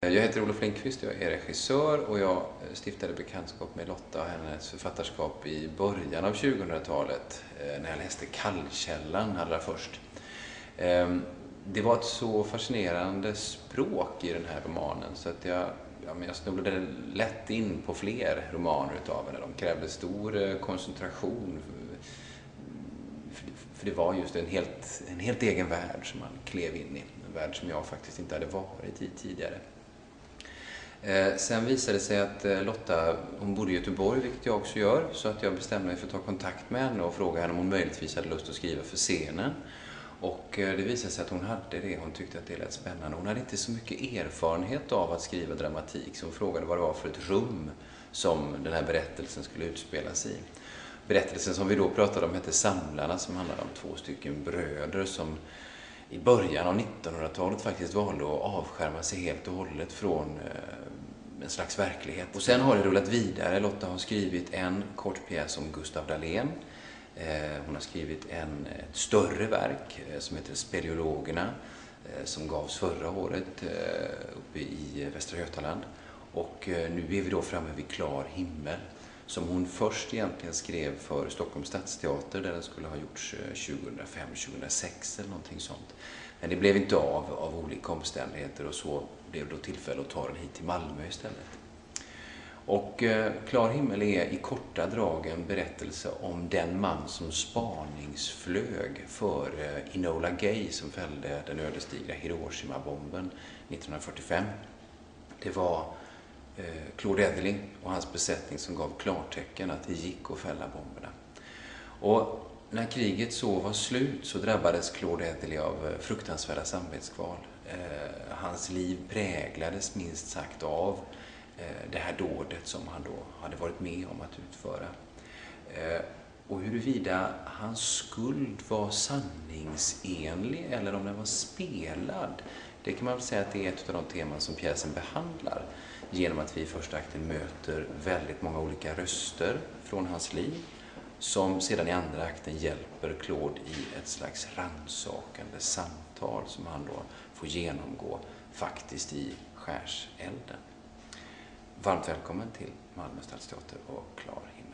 Jag heter Olof Lindqvist, jag är regissör och jag stiftade bekantskap med Lotta och hennes författarskap i början av 2000-talet när jag läste Kallkällan allra först. Det var ett så fascinerande språk i den här romanen så att jag snubblade lätt in på fler romaner utav henne. De krävde stor koncentration för det var just en helt egen värld som man klev in i. En värld som jag faktiskt inte hade varit i tidigare. Sen visade det sig att Lotta, hon bodde i Göteborg, vilket jag också gör, så att jag bestämde mig för att ta kontakt med henne och fråga henne om hon möjligtvis hade lust att skriva för scenen. Och det visade sig att hon hade det, hon tyckte att det lät spännande. Hon hade inte så mycket erfarenhet av att skriva dramatik, så hon frågade vad det var för ett rum som den här berättelsen skulle utspelas i. Berättelsen som vi då pratade om hette Samlarna, som handlade om 2 stycken bröder som i början av 1900-talet faktiskt valde att avskärma sig helt och hållet från en slags verklighet. Och sen har det rullat vidare. Lotta har skrivit en kort pjäs om Gustav Dalén. Hon har skrivit ett större verk som heter Speleologerna som gavs förra året uppe i Västra Götaland. Och nu är vi då framme vid Klar himmel som hon först egentligen skrev för Stockholms stadsteater där den skulle ha gjorts 2005-2006 eller någonting sånt. Men det blev inte av olika omständigheter och så blev det då tillfälle att ta den hit till Malmö istället. Och Klar himmel är i korta drag en berättelse om den man som spaningsflög för Enola Gay som fällde den ödesdigra Hiroshima-bomben 1945. Det var Claude Edeling och hans besättning som gav klartecken att det gick att fälla bomberna. Och när kriget så var slut så drabbades Claude Edeling av fruktansvärda samvetskval. Hans liv präglades minst sagt av det här dådet som han då hade varit med om att utföra. Och huruvida hans skuld var sanningsenlig eller om den var spelad, det kan man väl säga att det är ett av de teman som pjäsen behandlar. Genom att vi i första akten möter väldigt många olika röster från hans liv som sedan i andra akten hjälper Claude i ett slags rannsakande samtal som han då får genomgå faktiskt i skärselden. Varmt välkommen till Malmö stadsteater och Klar himmel.